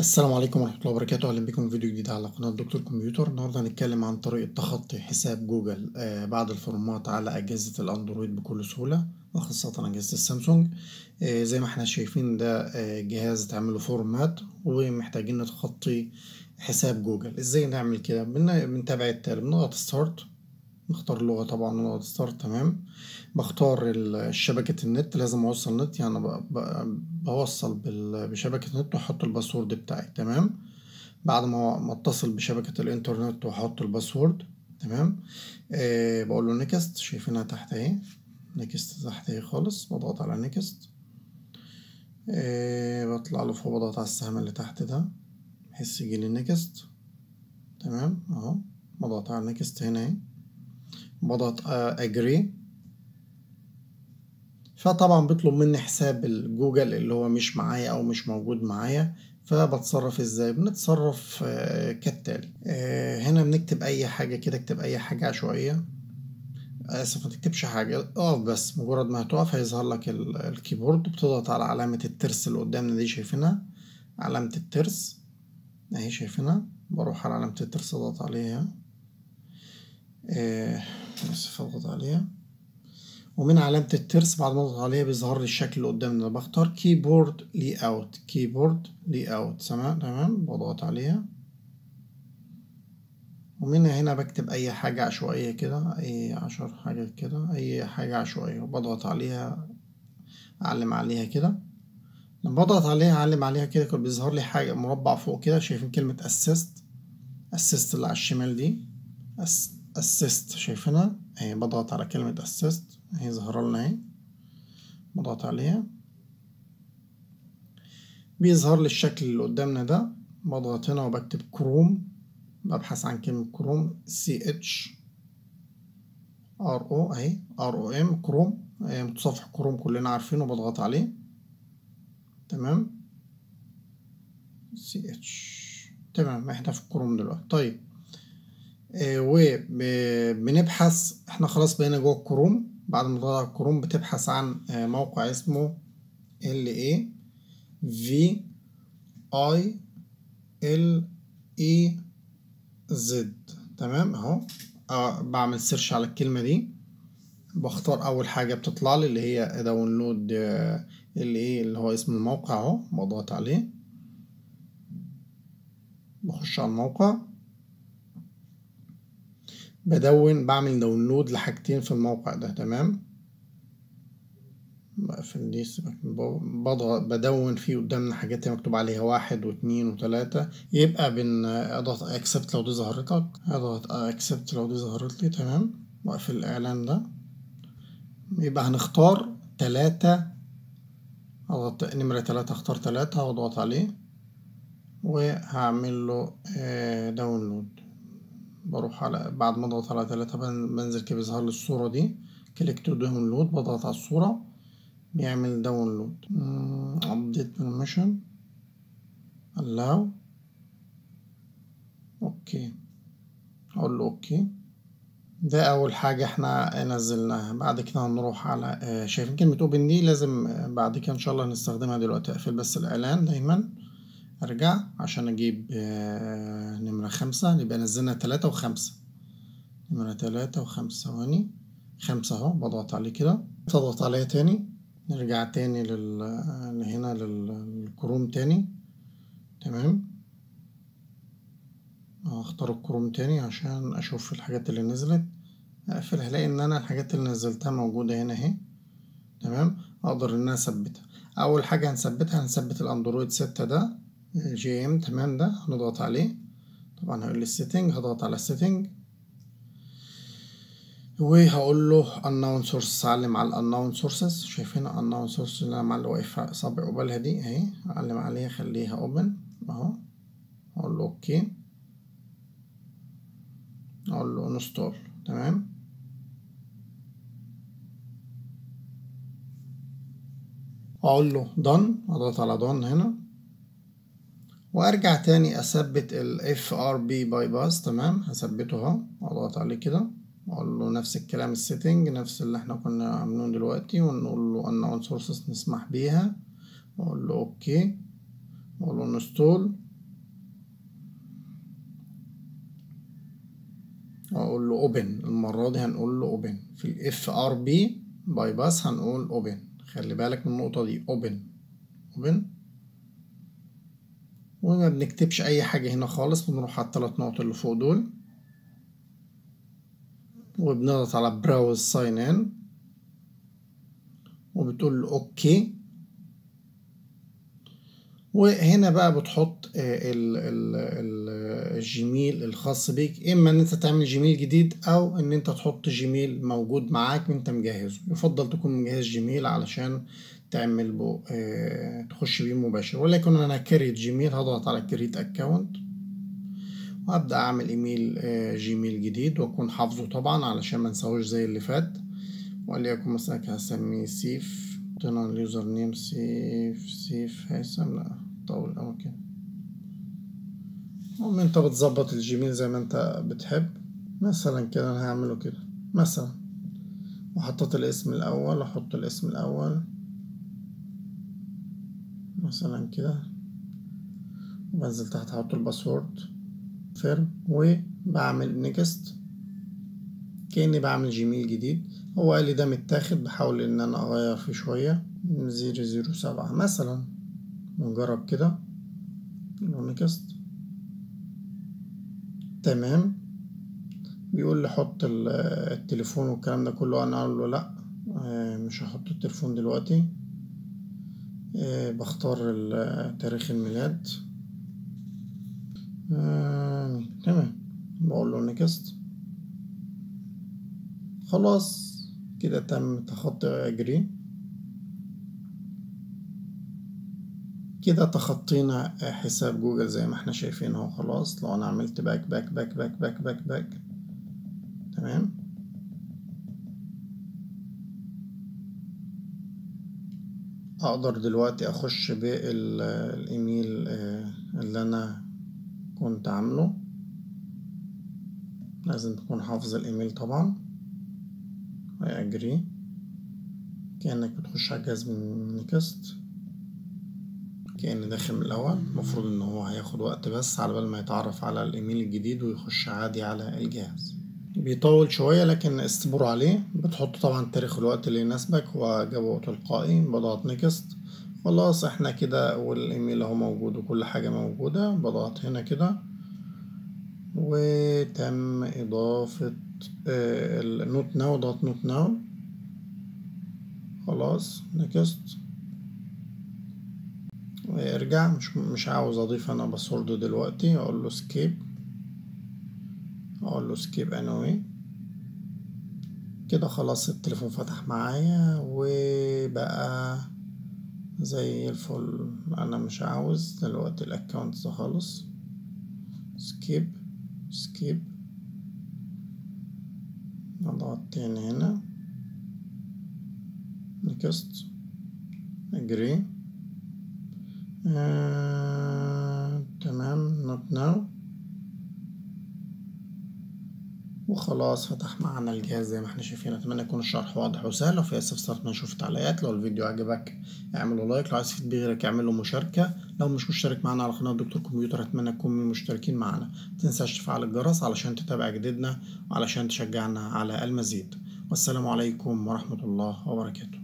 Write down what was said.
السلام عليكم ورحمة الله وبركاته. أهلا بكم في فيديو جديد على قناة دكتور كمبيوتر. النهاردة هنتكلم عن طريقة تخطي حساب جوجل بعد الفورمات على أجهزة الأندرويد بكل سهولة، وخاصة أجهزة السامسونج. زي ما احنا شايفين ده جهاز تعمله فورمات ومحتاجين نتخطي حساب جوجل. ازاي نعمل كده؟ بنتابع التالي، بنضغط ستارت، نختار اللغة طبعا ونضغط ستارت. تمام. بختار شبكة النت، لازم اوصل نت، يعني بوصل بشبكة نت واحط الباسورد بتاعي. تمام. بعد ما اتصل بشبكة الانترنت واحط الباسورد. تمام. بقول له نيكست، شايفينها تحت اهي، نيكست تحت اهي خالص، بضغط على نيكست. بطلع له فوق، بضغط على السهم اللي تحت ده بحيث يجيلي نيكست. تمام اهو، بضغط على نيكست هنا اهي، بضغط اجري. فطبعا بيطلب مني حساب الجوجل اللي هو مش معايا او مش موجود معايا. فبتصرف ازاي؟ بنتصرف كالتالي. هنا بنكتب اي حاجة كده، اكتب اي حاجة عشوائية. اسف، ما تكتبش حاجة، اقف بس. مجرد ما هتقف هيظهر لك الكيبورد، بتضغط على علامة الترس اللي قدامنا دي، شايفينها؟ علامة الترس اهي، شايفينها؟ بروح على علامة الترس اضغط عليها. اسف، اضغط عليها. ومن علامة الترس بعد ما اضغط عليها بيظهر لي الشكل اللي قدامنا. بختار كيبورد لي اوت، كيبورد لي اوت. تمام، بضغط عليها. ومن هنا بكتب اي حاجة عشوائية كده، اي 10 حاجات كده، اي حاجة عشوائية، وبضغط عليها، اعلم عليها كده. لما بضغط عليها اعلم عليها كده كان بيظهر لي حاجة مربع فوق كده، شايفين كلمة اسيست؟ اسيست اللي على الشمال دي، اسيست، شايفينها اهي؟ بضغط على كلمة اسيست اهي، ظهر لنا اهي، بضغط عليها بيظهر لي الشكل اللي قدامنا ده. بضغط هنا وبكتب كروم، ببحث عن كلمة كروم، CHRO اهي، ROM، كروم، متصفح كروم كلنا عارفينه، بضغط عليه. تمام، تمام، احنا في كروم دلوقتي. طيب، وبنبحث، احنا خلاص بقينا جوه الكروم. بعد ما تضغط على الكروم بتبحث عن موقع اسمه LAVILEZ. تمام اهو. بعمل سيرش على الكلمة دي، بختار اول حاجة بتطلع لي اللي هي داونلود، اللي هو اسم الموقع اهو، بضغط عليه، بخش على الموقع، بعمل داونلود لحاجتين في الموقع ده. تمام، بقفل دي، بضغط بدون فيه قدامنا حاجات مكتوب عليها 1 و2 و3. يبقى اضغط اكسبت لو دي ظهرت لك، اضغط اكسبت لو دي ظهرت لي. تمام، واقفل الاعلان ده. يبقى هنختار 3، اضغط نمرة 3، اختار 3 واضغط عليه وهعمل له داونلود. بروح على، بعد ما اضغط على 3 بنزل كده بيظهر لي الصورة دي، كليك تو داونلود، بضغط على الصورة بيعمل داونلود. update permission allow، اوكي، اقول له اوكي. ده اول حاجة احنا نزلناها. بعد كده هنروح على شايفين كلمة اوبن دي؟ لازم بعد كده ان شاء الله نستخدمها دلوقتي. اقفل بس الاعلان دايما، ارجع عشان اجيب نمرة 5. يبقى نزلنا 3 و5، نمرة 3 و5. ثواني، 5 اهو، بضغط عليه كده، تضغط عليه تاني، نرجع تاني هنا للكروم تاني. تمام، اختار الكروم تاني عشان اشوف الحاجات اللي نزلت. اقفل، هلاقي ان انا الحاجات اللي نزلتها موجودة هنا اهي. تمام، اقدر ان انا اثبتها. اول حاجة هنثبت الاندرويد 6 ده، GM. تمام، ده هنضغط عليه. طبعا هقول لي السيتنج، هضغط على السيتنج وهقول له unknown sources، اعلم على unknown sources. شايفين unknown sources اللي انا معلق واقف صابع قبالها دي اهي، اعلم عليها، خليها open اهو، اقول له اوكي، اقول له انستول. تمام، اقول له done، اضغط على done هنا وارجع تاني اثبت ال FRB bypass. تمام، هثبته اهو، اضغط عليه كده، اقول له نفس الكلام، السيتنج نفس اللي احنا كنا عاملينه دلوقتي، ونقول له unknown sources نسمح بيها، اقول له اوكي، اقول له انستول. اقول له اوبن. المرة دي هنقول له اوبن. في الاف ار بي باي باس هنقول اوبن. خلي بالك من النقطة دي، اوبن اوبن. وما بنكتبش اي حاجة هنا خالص، بنروح على الثلاث نقط اللي فوق دول وبنضغط على براوز ساين ان وبتقول له اوكي. وهنا بقى بتحط الجيميل الخاص بيك، اما ان انت تعمل جيميل جديد او ان انت تحط جيميل موجود معاك وانت مجهزه. يفضل تكون مجهز جيميل علشان تعمل بو تخش بيه مباشر. ولكن انا كريت جيميل، هضغط على كريت اكونت وابدا اعمل ايميل جيميل جديد واكون حافظه طبعا علشان ما انساهوش زي اللي فات. وليكن مثلا هسميه سيف. حطينا اليوزر نيم سيف هيثم. لا طول اوي كده. المهم انت بتظبط الجيميل زي ما انت بتحب. مثلا كده انا هعمله كده مثلا، وحطيت الاسم الاول، احط الاسم الاول مثلا كده، وبنزل تحت احط الباسورد فيرم وبعمل نيكست كأني بعمل جيميل جديد. هو قال لي ده متاخد، بحاول ان انا اغير فيه شوية 007 مثلا. نجرب كده نيكست. تمام. بيقول لي حط التليفون والكلام ده كله، انا اقول له لا مش هحط التليفون دلوقتي. بختار تاريخ الميلاد. تمام. بقول له نيكست. خلاص كده تم تخطي اجري. كده تخطينا حساب جوجل زي ما احنا شايفين اهو. خلاص لو انا عملت باك باك باك باك باك باك باك تمام. اقدر دلوقتي اخش بالايميل اللي انا كنت عامله. لازم تكون حافظ الايميل طبعا. اجري كأنك بتخش على الجهاز من نيكست، كأني داخل من الأول. المفروض إن هو هياخد وقت بس على بال ما يتعرف على الإيميل الجديد ويخش عادي على الجهاز. بيطول شوية لكن اصبروا عليه. بتحط طبعا تاريخ الوقت اللي يناسبك، هو جابه تلقائي. بضغط نيكست. خلاص احنا كده، والإيميل اهو موجود وكل حاجة موجودة. بضغط هنا كده وتم إضافة النوت ناو. ضغط نوت ناو. خلاص نيكست. ويرجع. مش عاوز اضيف انا باسورد دلوقتي. اقول له سكيب. اقول له سكيب انوي. كده خلاص التليفون فتح معايا وبقى زي الفل. انا مش عاوز دلوقتي الاكونت ده خالص. سكيب سكيب. اضغط تاني هنا نيكست اجري. تمام نوت ناو. وخلاص فتح معانا الجهاز زي ما احنا شايفين. اتمنى يكون الشرح واضح وسهل. لو في اي استفسارات ما شوف تعليقات. لو الفيديو عجبك اعمله لايك. لو عايز تفيد بيه غيرك اعمل له مشاركة. لو مش مشترك معانا على قناة دكتور كمبيوتر اتمنى تكون من المشتركين معانا. متنساش تفعل الجرس علشان تتابع جديدنا وعلشان تشجعنا على المزيد. والسلام عليكم ورحمة الله وبركاته.